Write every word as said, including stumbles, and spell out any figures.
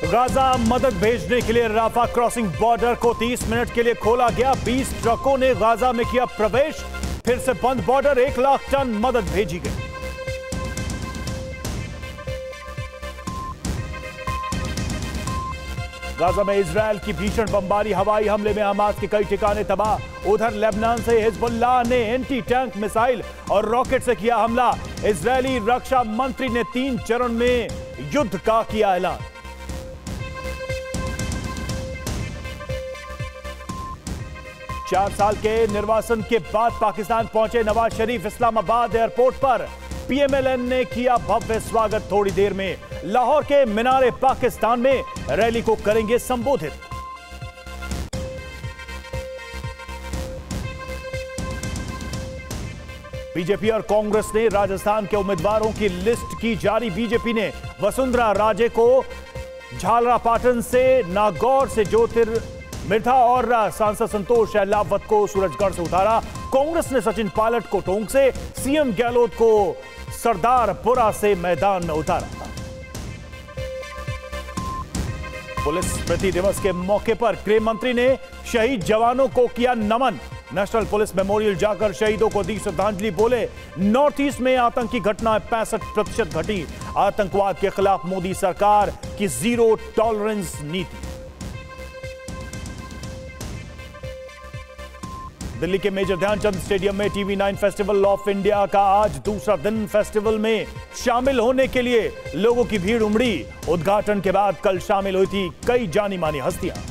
Gaza मदद भेजने के लिए राफा क्रॉसिंग बॉर्डर को तीस मिनट के लिए खोला गया। बीस ट्रकों ने गाजा में किया प्रवेश। फिर से बंद बॉर्डर, एक लाख टन मदद भेजी गई। गाजा में इजरायल की भीषण बमबारी, हवाई हमले में हमास के कई ठिकाने तबाह। उधर लेबनान से हिजबुल्लाह ने एंटी टैंक मिसाइल और रॉकेट से किया हमला। इजरायली रक्षा मंत्री ने तीन चरण में युद्ध का किया ऐलान। चार साल के निर्वासन के बाद पाकिस्तान पहुंचे नवाज शरीफ। इस्लामाबाद एयरपोर्ट पर पीएमएलएन ने किया भव्य स्वागत। थोड़ी देर में लाहौर के मीनारे पाकिस्तान में रैली को करेंगे संबोधित। बीजेपी और कांग्रेस ने राजस्थान के उम्मीदवारों की लिस्ट की जारी। बीजेपी ने वसुंधरा राजे को झालरापाटन से, नागौर से ज्योतिर मिर्धा और सांसद संतोष अहलावत को सूरजगढ़ से उतारा। कांग्रेस ने सचिन पायलट को टोंक से, सीएम गहलोत को सरदारपुरा से मैदान में उतारा। पुलिस स्मृति दिवस के मौके पर गृह मंत्री ने शहीद जवानों को किया नमन। नेशनल पुलिस मेमोरियल जाकर शहीदों को दी श्रद्धांजलि। बोले, नॉर्थ ईस्ट में आतंकी घटनाएं पैंसठ प्रतिशत घटी। आतंकवाद के खिलाफ मोदी सरकार की जीरो टॉलरेंस नीति। दिल्ली के मेजर ध्यानचंद स्टेडियम में TV nine festival of India का आज दूसरा दिन। फेस्टिवल में शामिल होने के लिए लोगों की भीड़ उमड़ी। उद्घाटन के बाद कल शामिल हुई थी कई जानी मानी हस्तियां।